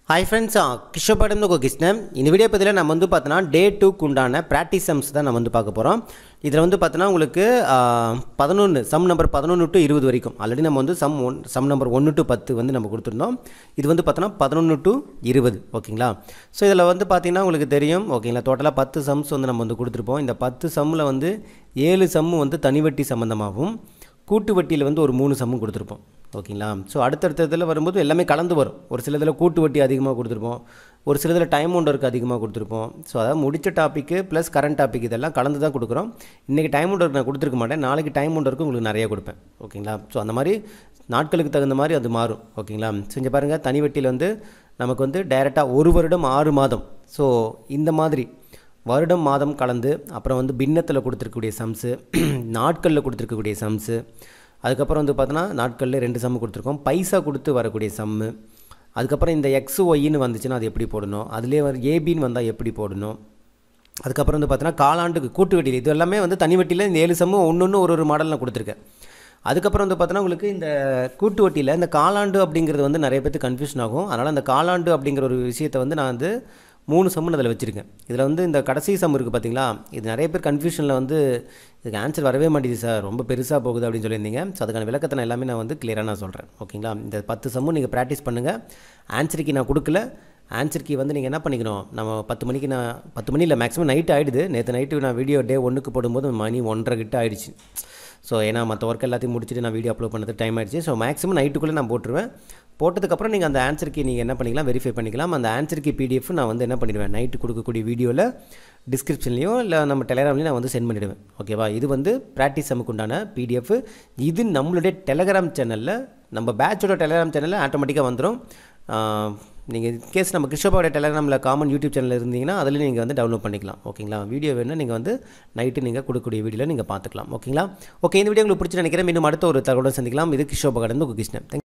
Hi friends, கிஷோபாடம் Krishnan. இந்த video பத்தியில் நம்ம வந்து பார்த்தோன்னா டே 2க்கு உண்டான ப்ராக்டிஸ் சம்ஸ் தான் நம்ம வந்து பார்க்க போகிறோம். இதில் வந்து பார்த்தோன்னா உங்களுக்கு 11 சம் நம்பர் 11 to 20 வரைக்கும் ஆல்ரெடி நம்ம வந்து சம் நம்பர் 1 to 10 வந்து நம்ம கொடுத்துருந்தோம். இது வந்து பார்த்தோன்னா 11 to 20 ஓகேங்களா. ஸோ இதில் வந்து பார்த்தீங்கன்னா உங்களுக்கு தெரியும் ஓகேங்களா, டோட்டலாக 10 சம்ஸ் வந்து நம்ம வந்து கொடுத்துருப்போம். இந்த 10 சம்மில் வந்து 7 சம்மு வந்து தனிவட்டி சம்மந்தமாகவும் கூட்டு வட்டியில் வந்து ஒரு 3 சம்மும் கொடுத்துருப்போம் ஓகேங்களா. ஸோ அடுத்தடுத்ததில் வரும்போது எல்லாமே கலந்து வரும். ஒரு சில இதில் கூட்டு வட்டி அதிகமாக கொடுத்துருப்போம், ஒரு சில இதில் டைம் ஒர்க்கு அதிகமாக கொடுத்துருப்போம். ஸோ அதாவது முடித்த டாப்பிக்கு ப்ளஸ் கரண்ட் டாபிக் இதெல்லாம் கலந்து தான் கொடுக்குறோம். இன்றைக்கி டைம் ஒர்க் நான் கொடுத்துருக்க மாட்டேன், நாளைக்கு டைம் ஒர்க்கு உங்களுக்கு நிறைய கொடுப்பேன் ஓகேங்களா. ஸோ அந்த மாதிரி நாட்களுக்கு தகுந்த மாதிரி அது மாறும் ஓகேங்களா. செஞ்சு பாருங்கள், தனி வட்டியில் வந்து நமக்கு வந்து டைரெக்டாக 1 வருடம் 6 மாதம். ஸோ இந்த மாதிரி வருடம் மாதம் கலந்து அப்புறம் வந்து பின்னத்தில் கொடுத்துருக்கக்கூடிய சம்ஸு, நாட்களில் கொடுத்துருக்கக்கூடிய சம்ஸு, அதுக்கப்புறம் வந்து பார்த்தோன்னா நாட்களில் 2 சம்மு கொடுத்துருக்கோம், பைசா கொடுத்து வரக்கூடிய சம்மு, அதுக்கப்புறம் இந்த எக்ஸ் ஒய்ன்னு வந்துச்சுன்னா அது எப்படி போடணும், அதிலே ஏபின்னு வந்தால் எப்படி போடணும், அதுக்கப்புறம் வந்து பார்த்தோன்னா காலாண்டுக்கு கூட்டு வட்டியில் இது எல்லாமே வந்து தனி வட்டியில் இந்த 7 சம்மு ஒன்று ஒரு மாடல் நான் கொடுத்துருக்கேன். அதுக்கப்புறம் வந்து பார்த்தோன்னா உங்களுக்கு இந்த கூட்டு வட்டியில் இந்த காலாண்டு அப்படிங்கிறது வந்து நிறைய பேருக்கு கன்ஃபியூஷன் ஆகும். அதனால் அந்த காலாண்டு அப்படிங்கிற ஒரு விஷயத்தை வந்து நான் வந்து 3 சம்முன்னு அதில் வச்சுருக்கேன். இதில் வந்து இந்த கடைசி சம் இருக்குது பார்த்தீங்களா, இது நிறைய பேர் கன்ஃபியூஷனில் வந்து இதுக்கு ஆன்சர் வரவே மாட்டேங்குது சார், ரொம்ப பெருசாக போகுது அப்படின்னு சொல்லியிருந்தீங்க. ஸோ அதுக்கான விளக்கத்தை நான் எல்லாமே நான் வந்து கிளியராக நான் சொல்கிறேன் ஓகேங்களா. இந்த 10 சம்மும் நீங்கள் ப்ராக்டிஸ் பண்ணுங்கள். ஆன்சருக்கு நான் கொடுக்கல, ஆன்சருக்கு வந்து நீங்கள் என்ன பண்ணிக்கணும், நம்ம 10 மணிக்கு நான் 10 மணி இல்லை மேக்ஸிமம் நைட்டு ஆகிடுது. நேற்று நைட்டு நான் வீடியோ டே 1க்கு போடும்போது மணி 1:30 கிட்ட ஆகிடுச்சு. ஸோ ஏன்னா மற்ற ஒர்க் எல்லாத்தையும் முடிச்சுட்டு நான் வீடியோ அப்லோட் பண்ணது டைம் ஆகிடுச்சு. ஸோ மேக்ஸிமம் நைட்டுக்குள்ளே நான் போட்டுருவேன். போட்டதுக்கப்புறம் நீங்கள் அந்த ஆன்சருக்கு நீங்கள் என்ன பண்ணிக்கலாம், வெரிஃபை பண்ணிக்கலாம். அந்த ஆன்சருக்கு PDF நான் வந்து என்ன பண்ணிடுவேன், நைட்டு கொடுக்கக்கூடிய வீடியோவில் டிஸ்கிரிப்ஷன்லையோ இல்லை நம்ம டெலகிராம்லேயும் நான் வந்து சென்ட் பண்ணிவிடுவேன் ஓகேவா. இது வந்து ப்ராக்டிஸ் சம்முக்கு உண்டான PDF. இது நம்மளுடைய டெலகிராம் சேனலில், நம்ம பேட்சோட டெலகிராம் சேனலில் ஆட்டோமேட்டிக்காக வந்துடும். நீங்கள் கேஸ் நம்ம கிருஷ்ணபாவோட டெலகிராமில் காமன் யூடியூப் சேனல் இருந்தீங்கன்னா அதில் நீங்கள் வந்து டவுன்லோட் பண்ணிக்கலாம் ஓகேங்களா. வீடியோ வேணும்னா நீங்கள் வந்து நைட்டு நீங்கள் கொடுக்கக்கூடிய வீடியோவில் நீங்கள் பார்த்துக்கலாம் ஓகேங்களா. ஓகே, இந்த வீடியோ உங்களுக்கு பிடிச்சி நினைக்கிறேன். மீண்டும் அடுத்த ஒரு தகவலுடன் சந்திக்கலாம். இது கிருஷ்ணபாவோட கிருஷ்ணன்.